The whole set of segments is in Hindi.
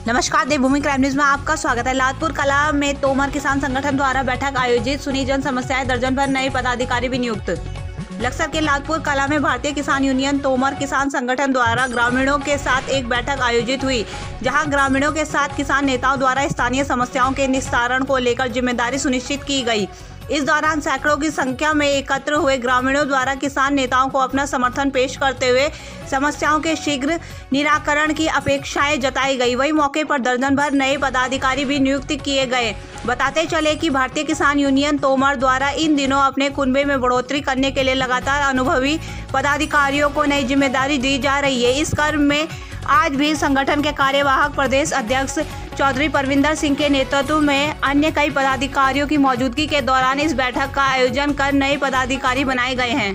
नमस्कार, देवभूमि क्राइम न्यूज में आपका स्वागत है। लादपुर कला में तोमर किसान संगठन द्वारा बैठक आयोजित, सुनी जन समस्याएं, दर्जन भर नए पदाधिकारी भी नियुक्त। लक्सर के लादपुर कला में भारतीय किसान यूनियन तोमर किसान संगठन द्वारा ग्रामीणों के साथ एक बैठक आयोजित हुई, जहां ग्रामीणों के साथ किसान नेताओं द्वारा स्थानीय समस्याओं के निस्तारण को लेकर जिम्मेदारी सुनिश्चित की गई। इस दौरान सैकड़ों की संख्या में एकत्र हुए ग्रामीणों द्वारा किसान नेताओं को अपना समर्थन पेश करते हुए समस्याओं के शीघ्र निराकरण की अपेक्षाएं जताई गई। वहीं मौके पर दर्जन भर नए पदाधिकारी भी नियुक्त किए गए। बताते चले कि भारतीय किसान यूनियन तोमर द्वारा इन दिनों अपने कुनबे में बढ़ोतरी करने के लिए लगातार अनुभवी पदाधिकारियों को नई जिम्मेदारी दी जा रही है। इस क्रम में आज भी संगठन के कार्यवाहक प्रदेश अध्यक्ष चौधरी परविंदर सिंह के नेतृत्व में अन्य कई पदाधिकारियों की मौजूदगी के दौरान इस बैठक का आयोजन कर नए पदाधिकारी बनाए गए हैं।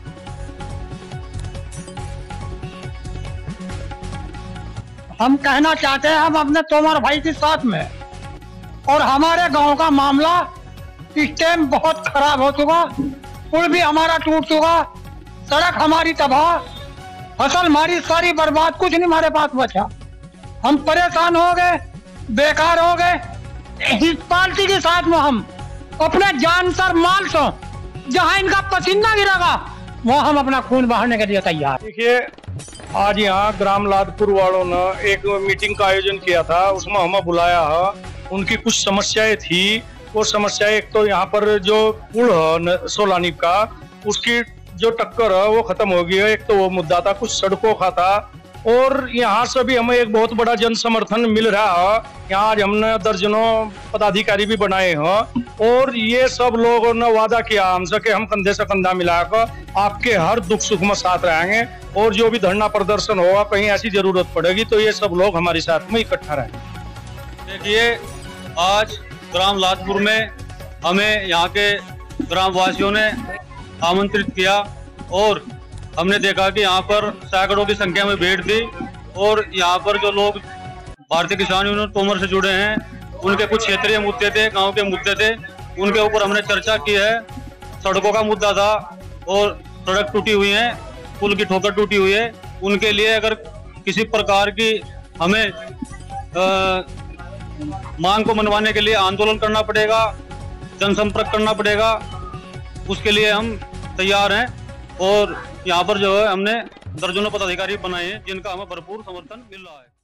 हम कहना चाहते हैं, हम अपने तोमर भाई के साथ में, और हमारे गांव का मामला इस टाइम बहुत खराब हो चुका। पुल भी हमारा टूट चुका, सड़क हमारी तबाह, फसल हमारी सारी बर्बाद, कुछ नहीं हमारे पास बचा। हम परेशान हो गए, बेकार हो गए। इस पार्टी के साथ में हम अपने जान सर माल से, जहां इनका पसीना गिरेगा वहां हम अपना खून बहाने के लिए तैयार। देखिए, आज यहाँ ग्राम लादपुर वालों ने एक मीटिंग का आयोजन किया था, उसमें हमें बुलाया है। उनकी कुछ समस्याएं थी। वो समस्याएं, एक तो यहाँ पर जो पुल है सोलानी का, उसकी जो टक्कर है वो खत्म हो गई है। एक तो वो मुद्दा था, कुछ सड़कों का था, और यहाँ से भी हमें एक बहुत बड़ा जन समर्थन मिल रहा है। यहाँ आज हमने दर्जनों पदाधिकारी भी बनाए हैं, और ये सब लोगों ने वादा किया हमसे कि हम कंधे से कंधा मिलाकर आपके हर दुख सुख में साथ रहेंगे, और जो भी धरना प्रदर्शन होगा, कहीं ऐसी जरूरत पड़ेगी तो ये सब लोग हमारे साथ में इकट्ठा रहेंगे। देखिए, आज ग्राम लादपुर में हमें यहाँ के ग्रामवासियों ने आमंत्रित किया, और हमने देखा कि यहाँ पर सैकड़ों की संख्या में भीड़ थी, और यहाँ पर जो लोग भारतीय किसान यूनियन तोमर से जुड़े हैं, उनके कुछ क्षेत्रीय मुद्दे थे, गांव के मुद्दे थे, उनके ऊपर हमने चर्चा की है। सड़कों का मुद्दा था, और सड़क टूटी हुई है, पुल की ठोकर टूटी हुई है, उनके लिए अगर किसी प्रकार की हमें मांग को मनवाने के लिए आंदोलन करना पड़ेगा, जनसंपर्क करना पड़ेगा, उसके लिए हम तैयार हैं। और यहाँ पर जो है हमने दर्जनों पदाधिकारी बनाए हैं, जिनका हमें भरपूर समर्थन मिल रहा है।